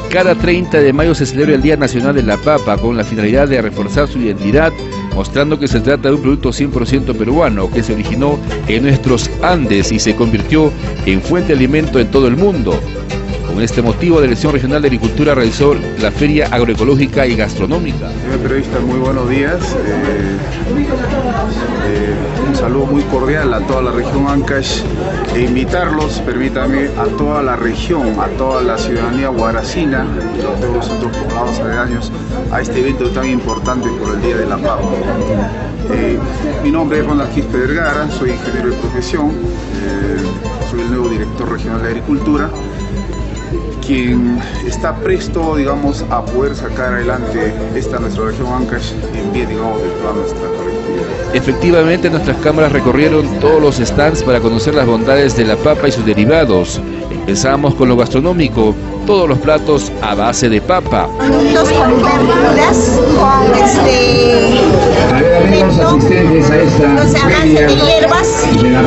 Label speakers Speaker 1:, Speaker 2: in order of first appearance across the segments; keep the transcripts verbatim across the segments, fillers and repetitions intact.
Speaker 1: Cada treinta de mayo se celebra el Día Nacional de la Papa con la finalidad de reforzar su identidad, mostrando que se trata de un producto cien por ciento peruano que se originó en nuestros Andes y se convirtió en fuente de alimento en todo el mundo. Con este motivo, la Dirección Regional de Agricultura realizó la Feria Agroecológica y Gastronómica.
Speaker 2: Señor periodista, muy buenos días. Eh, eh, un saludo muy cordial a toda la región Ancash e invitarlos, permítame, a toda la región, a toda la ciudadanía guaracina y a todos los otros poblados aledaños a este evento tan importante por el Día de la Papa. Eh, mi nombre es Ronald Quispe Vergara, soy ingeniero de profesión, eh, soy el nuevo director regional de Agricultura, quien está presto, digamos, a poder sacar adelante esta nuestra región Ancash en bien, digamos, de toda nuestra colectividad.
Speaker 1: Efectivamente, nuestras cámaras recorrieron todos los stands para conocer las bondades de la papa y sus derivados. Empezamos con lo gastronómico, todos los platos a base de papa.
Speaker 3: Productos con verduras, con este pimiento, los a base de hierbas,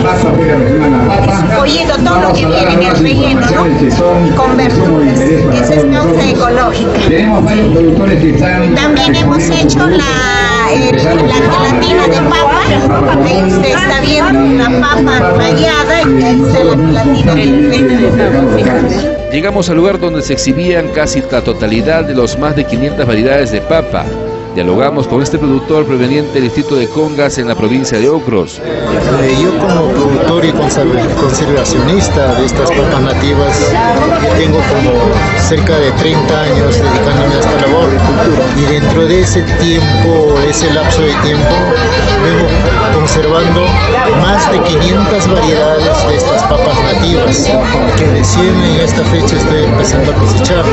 Speaker 3: oyendo todo lo que viene en el relleno, ¿no? Con verduras. Esa es causa ecológica. También hemos hecho la, eh, la gelatina de papa. Ahí usted está viendo la papa rallada y ahí está la gelatina de papa.
Speaker 1: Llegamos al lugar donde se exhibían casi la totalidad de los más de quinientas variedades de papa. Dialogamos con este productor proveniente del distrito de Congas en la provincia de Ocros.
Speaker 4: Eh, yo como productor y conservacionista de estas papas nativas tengo como cerca de treinta años dedicándome a esta labor, y dentro de ese tiempo, ese lapso de tiempo, vengo conservando más de quinientas variedades de estas papas nativas que recién en esta fecha estoy empezando a cosechar.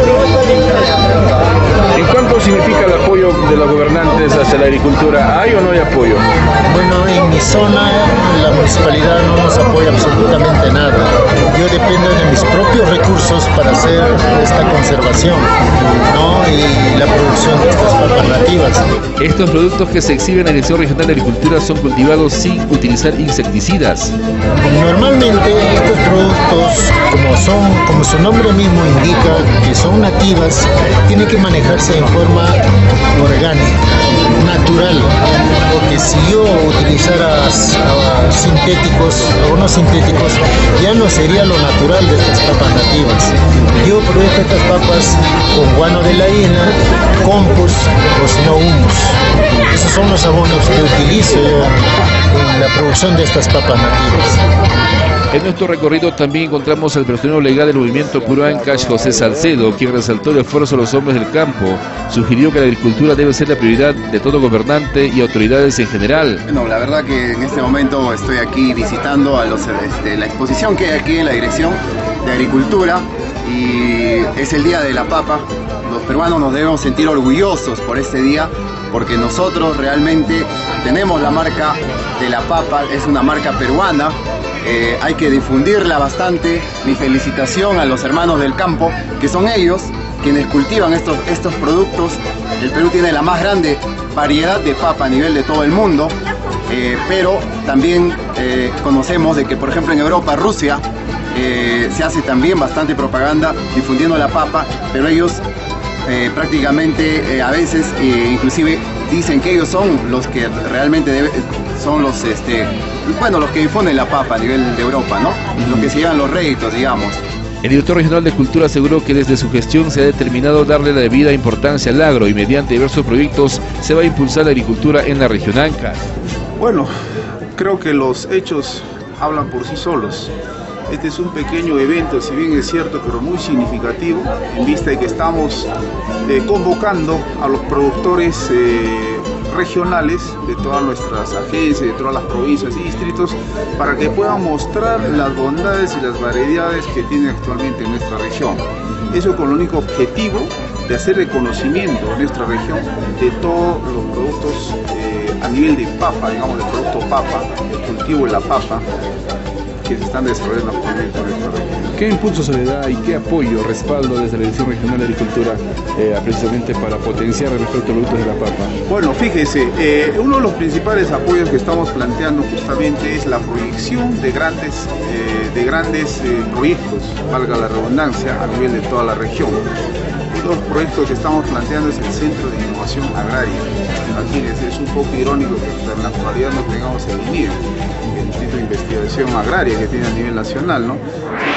Speaker 5: ¿En cuánto significa el apoyo de los gobernantes hacia la agricultura? ¿Hay o no hay apoyo?
Speaker 4: Bueno, en mi zona la municipalidad no nos apoya absolutamente nada. Yo dependo de mis propios recursos para hacer esta conservación, ¿no? Y la producción de estas papas nativas.
Speaker 1: Estos productos que se exhiben en la Dirección Regional de Agricultura son cultivados sin utilizar insecticidas.
Speaker 4: Normalmente estos productos, como son, como su nombre mismo indica, que son nativas, tienen que manejarse en forma orgánica, natural, porque si yo utilizara uh, sintéticos o no sintéticos, ya no sería lo natural de estas papas nativas. Yo produzco estas papas con guano de la hina, compost o si no humus. Esos son los abonos que utilizo yo en la producción de estas papas nativas.
Speaker 1: En nuestro recorrido también encontramos al personero legal del movimiento Puro Ancash, José Salcedo, quien resaltó el esfuerzo de los hombres del campo. Sugirió que la agricultura debe ser la prioridad de todo gobernante y autoridades en general.
Speaker 6: Bueno, la verdad que en este momento estoy aquí visitando a los, este, la exposición que hay aquí en la Dirección de Agricultura y es el Día de la Papa. Los peruanos nos debemos sentir orgullosos por este día porque nosotros realmente tenemos la marca de la papa, es una marca peruana. Eh, hay que difundirla bastante. Mi felicitación a los hermanos del campo, que son ellos quienes cultivan estos, estos productos. El Perú tiene la más grande variedad de papa a nivel de todo el mundo, eh, pero también eh, conocemos de que, por ejemplo, en Europa, Rusia, eh, se hace también bastante propaganda difundiendo la papa, pero ellos eh, prácticamente eh, a veces eh, inclusive dicen que ellos son los que realmente debe, son los este bueno los que difunden la papa a nivel de Europa, ¿no? Los que se llevan los réditos, digamos.
Speaker 1: El director regional de Cultura aseguró que desde su gestión se ha determinado darle la debida importancia al agro y mediante diversos proyectos se va a impulsar la agricultura en la región Ancash.
Speaker 2: Bueno, creo que los hechos hablan por sí solos. Este es un pequeño evento, si bien es cierto, pero muy significativo, en vista de que estamos eh, convocando a los productores eh, regionales de todas nuestras agencias, de todas las provincias y distritos, para que puedan mostrar las bondades y las variedades que tiene actualmente en nuestra región. Eso con el único objetivo de hacer reconocimiento en nuestra región de todos los productos eh, a nivel de papa, digamos, del producto papa, el cultivo de la papa, que se están desarrollando actualmente en nuestra región.
Speaker 5: ¿Qué impulso se le da y qué apoyo, respaldo desde la Dirección Regional de Agricultura eh, precisamente para potenciar el respecto de productos de la papa?
Speaker 2: Bueno, fíjese, eh, uno de los principales apoyos que estamos planteando justamente es la proyección de grandes, eh, de grandes eh, proyectos, valga la redundancia, a nivel de toda la región. Uno de los proyectos que estamos planteando es el Centro de Innovación Agraria. Imagínense, es un poco irónico que en la actualidad no tengamos el I N I E, el Instituto de Investigación Agraria que tiene a nivel nacional, ¿no?